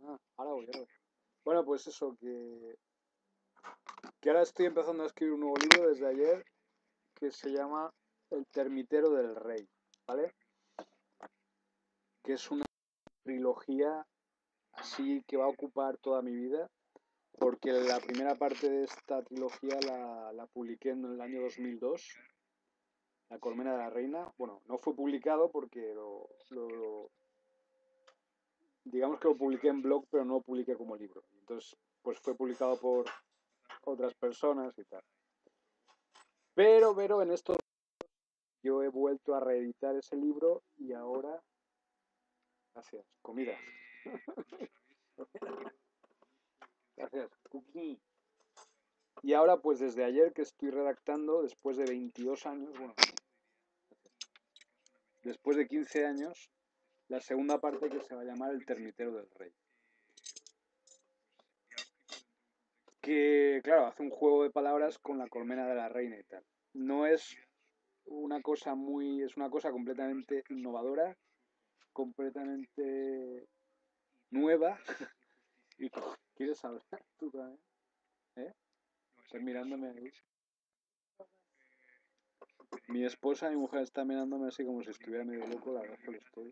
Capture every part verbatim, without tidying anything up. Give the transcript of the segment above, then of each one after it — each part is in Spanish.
Ah, ahora voy, ahora voy. Bueno, pues eso, que, que ahora estoy empezando a escribir un nuevo libro desde ayer que se llama El termitero del rey, ¿vale? Que es una trilogía así que va a ocupar toda mi vida, porque la primera parte de esta trilogía la, la publiqué en el año dos mil dos, La colmena de la reina. Bueno, no fue publicado porque lo, lo- digamos que lo publiqué en blog, pero no lo publiqué como libro. Entonces, pues fue publicado por otras personas y tal. Pero, pero en esto yo he vuelto a reeditar ese libro y ahora, gracias, comida. Gracias, cookie. Y ahora, pues desde ayer que estoy redactando, después de veintidós años, bueno, después de quince años, la segunda parte que se va a llamar El termitero del rey. Que, claro, hace un juego de palabras con la colmena de la reina y tal. No es una cosa muy, es una cosa completamente innovadora, completamente nueva. ¿Y quieres hablar tú también? ¿Eh? Estás mirándome ahí. Mi esposa, mi mujer está mirándome así como si estuviera medio loco, la verdad es que lo estoy.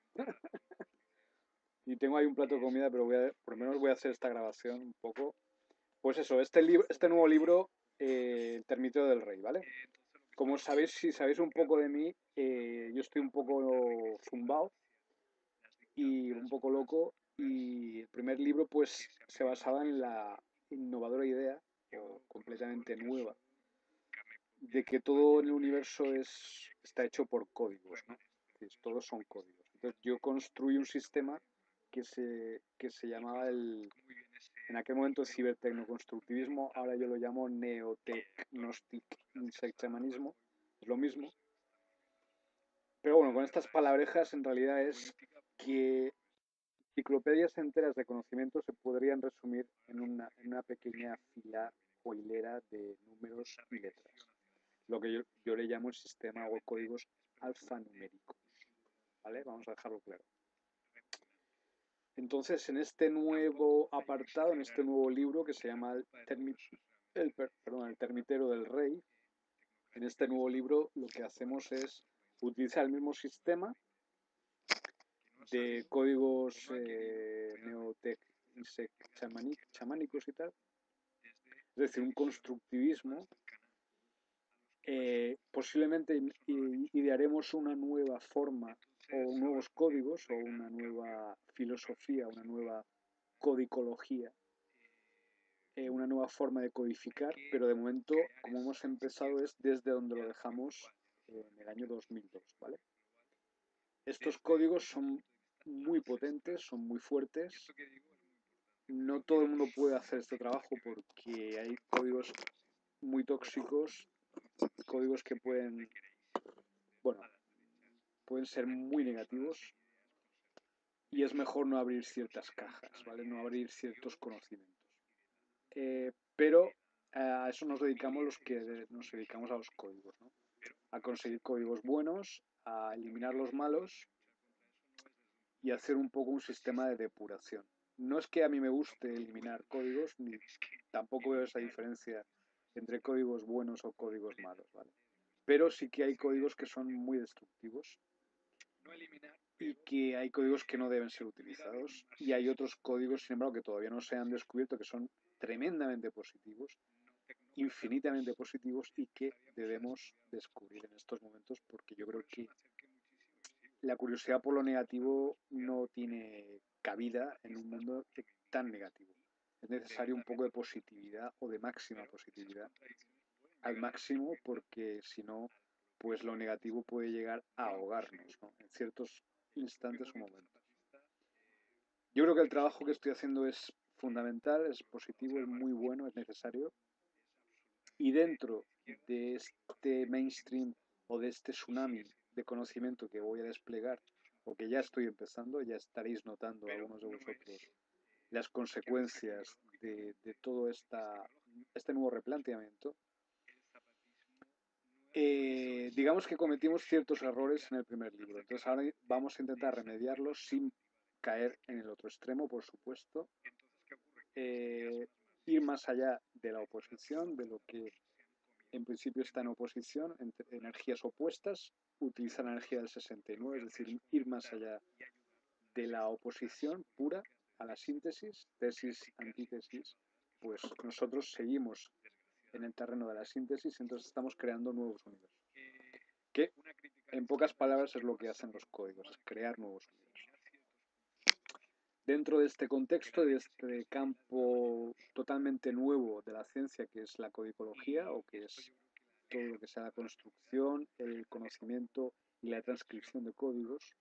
Y tengo ahí un plato de comida, pero voy a, por lo menos voy a hacer esta grabación un poco. Pues eso, este libro, este nuevo libro, eh, El termitero del rey, ¿vale? Como sabéis, si sabéis un poco de mí, eh, yo estoy un poco zumbao y un poco loco. Y el primer libro, pues, se basaba en la innovadora idea, o completamente nueva, de que todo en el universo es, está hecho por códigos, ¿no? Es, todos son códigos. Entonces yo construí un sistema que se, que se llamaba el, en aquel momento cibertecnoconstructivismo, ahora yo lo llamo neotecnostic insectshamanismo, es lo mismo. Pero bueno, con estas palabrejas en realidad es que enciclopedias enteras de conocimiento se podrían resumir en una, en una pequeña fila o hilera de números y letras, lo que yo, yo le llamo el sistema o códigos alfanuméricos. ¿Vale? Vamos a dejarlo claro. Entonces, en este nuevo apartado, en este nuevo libro que se llama El, termi el, perdón, el Termitero del Rey, en este nuevo libro lo que hacemos es utilizar el mismo sistema de códigos eh, neotec chamánicos y tal, es decir, un constructivismo. Eh, posiblemente idearemos una nueva forma o nuevos códigos o una nueva filosofía, una nueva codicología, eh, una nueva forma de codificar, pero de momento, como hemos empezado, es desde donde lo dejamos eh, en el año dos mil dos, ¿vale? Estos códigos son muy potentes, son muy fuertes. No todo el mundo puede hacer este trabajo porque hay códigos muy tóxicos, códigos que pueden, bueno, pueden ser muy negativos y es mejor no abrir ciertas cajas, ¿vale? No abrir ciertos conocimientos. Eh, pero a eso nos dedicamos los que nos dedicamos a los códigos, ¿no? A conseguir códigos buenos, a eliminar los malos y hacer un poco un sistema de depuración. No es que a mí me guste eliminar códigos, ni tampoco veo esa diferencia entre códigos buenos o códigos malos, ¿vale? Pero sí que hay códigos que son muy destructivos y que hay códigos que no deben ser utilizados y hay otros códigos, sin embargo, que todavía no se han descubierto que son tremendamente positivos, infinitamente positivos y que debemos descubrir en estos momentos porque yo creo que la curiosidad por lo negativo no tiene cabida en un mundo tan negativo. Es necesario un poco de positividad o de máxima positividad al máximo porque si no, pues lo negativo puede llegar a ahogarnos, ¿no? En ciertos instantes o momentos. Yo creo que el trabajo que estoy haciendo es fundamental, es positivo, es muy bueno, es necesario. Y dentro de este mainstream o de este tsunami de conocimiento que voy a desplegar o que ya estoy empezando, ya estaréis notando algunos de vosotros las consecuencias de, de todo esta, este nuevo replanteamiento. Eh, digamos que cometimos ciertos errores en el primer libro, entonces ahora vamos a intentar remediarlos sin caer en el otro extremo, por supuesto, eh, ir más allá de la oposición, de lo que en principio está en oposición, entre energías opuestas, utilizar la energía del sesenta y nueve, es decir, ir más allá de la oposición pura a la síntesis, tesis, antítesis, pues nosotros seguimos en el terreno de la síntesis, entonces estamos creando nuevos universos. Que, en pocas palabras, es lo que hacen los códigos, es crear nuevos universos. Dentro de este contexto, de este campo totalmente nuevo de la ciencia, que es la codicología, o que es todo lo que sea la construcción, el conocimiento y la transcripción de códigos,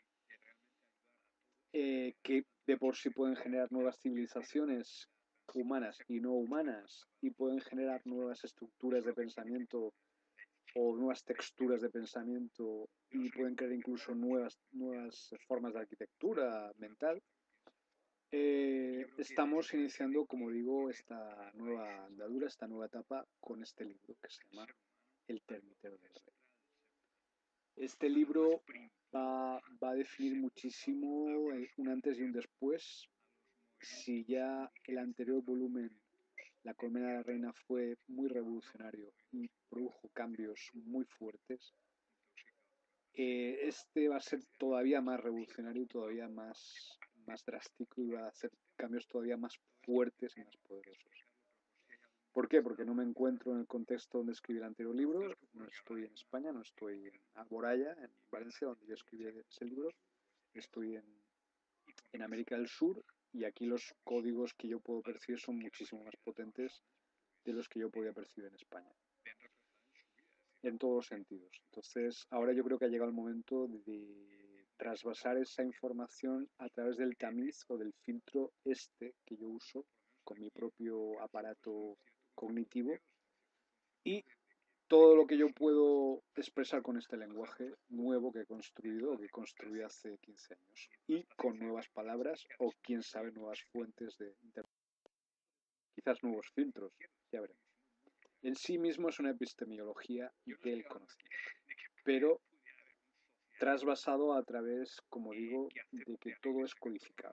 eh, que de por sí pueden generar nuevas civilizaciones humanas y no humanas, y pueden generar nuevas estructuras de pensamiento o nuevas texturas de pensamiento, y pueden crear incluso nuevas, nuevas formas de arquitectura mental. Eh, estamos iniciando, como digo, esta nueva andadura, esta nueva etapa con este libro que se llama El Termitero del Rey. Este libro va, va a definir muchísimo un antes y un después. Si ya el anterior volumen, La colmena de la reina, fue muy revolucionario y produjo cambios muy fuertes, eh, este va a ser todavía más revolucionario y todavía más, más drástico, y va a hacer cambios todavía más fuertes y más poderosos. ¿Por qué? Porque no me encuentro en el contexto donde escribí el anterior libro, no estoy en España, no estoy en Alboraya, en Valencia, donde yo escribí ese libro, estoy en, en América del Sur, y aquí los códigos que yo puedo percibir son muchísimo más potentes de los que yo podía percibir en España, en todos los sentidos. Entonces, ahora yo creo que ha llegado el momento de trasvasar esa información a través del tamiz o del filtro este que yo uso con mi propio aparato cognitivo, y todo lo que yo puedo expresar con este lenguaje nuevo que he construido o que construí hace quince años, y con nuevas palabras o, quién sabe, nuevas fuentes de interpretación, quizás nuevos filtros, ya veremos. En sí mismo es una epistemología del conocimiento, pero trasvasado a través, como digo, de que todo es codificable.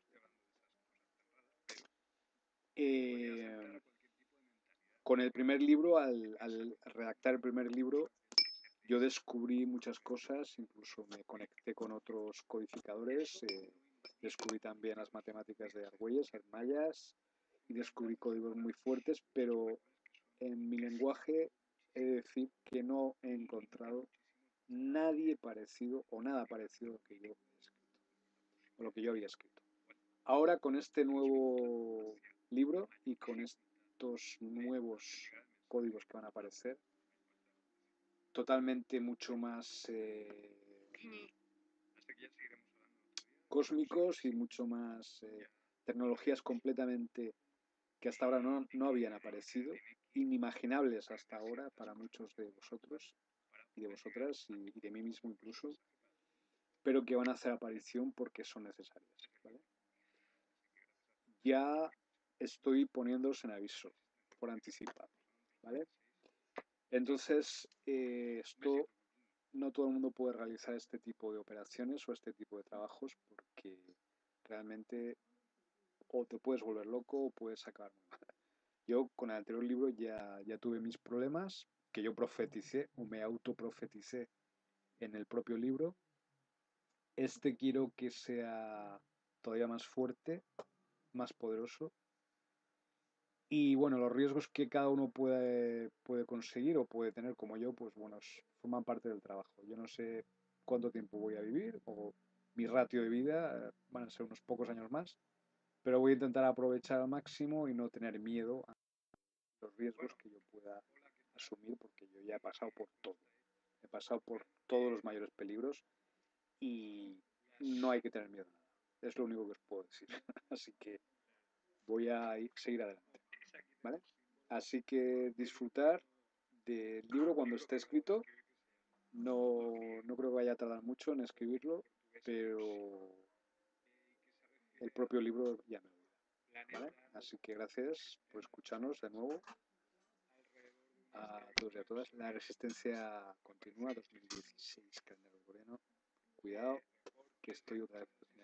Eh, con el primer libro, al, al redactar el primer libro, yo descubrí muchas cosas, incluso me conecté con otros codificadores, eh, descubrí también las matemáticas de Argüelles, Mayas, y descubrí códigos muy fuertes, pero en mi lenguaje he de decir que no he encontrado nadie parecido o nada parecido a lo que yo he escrito, o lo que yo había escrito. Ahora, con este nuevo libro y con estos nuevos códigos que van a aparecer, totalmente mucho más eh, cósmicos y mucho más eh, tecnologías completamente que hasta ahora no, no habían aparecido, inimaginables hasta ahora para muchos de vosotros y de vosotras y, y de mí mismo incluso, pero que van a hacer aparición porque son necesarias, ¿vale? Ya estoy poniéndolos en aviso por anticipado, ¿vale? Entonces, eh, esto, no todo el mundo puede realizar este tipo de operaciones o este tipo de trabajos, porque realmente o te puedes volver loco o puedes acabar muy mal. Yo con el anterior libro ya, ya tuve mis problemas, que yo profeticé o me autoprofeticé en el propio libro. Este quiero que sea todavía más fuerte, más poderoso. Y bueno, los riesgos que cada uno puede, puede conseguir o puede tener, como yo, pues bueno, forman parte del trabajo. Yo no sé cuánto tiempo voy a vivir, o mi ratio de vida, van a ser unos pocos años más, pero voy a intentar aprovechar al máximo y no tener miedo a los riesgos que yo pueda asumir, porque yo ya he pasado por todo. He pasado por todos los mayores peligros y no hay que tener miedo a nada. Es lo único que os puedo decir. Así que voy a ir, seguir adelante, ¿vale? Así que disfrutar del libro cuando esté escrito. No, no creo que vaya a tardar mucho en escribirlo, pero el propio libro ya me olvida, ¿vale? Así que gracias por escucharnos de nuevo a todos y a todas. La resistencia continúa, dos mil dieciséis, calendario gregoriano. Cuidado, que estoy otra vez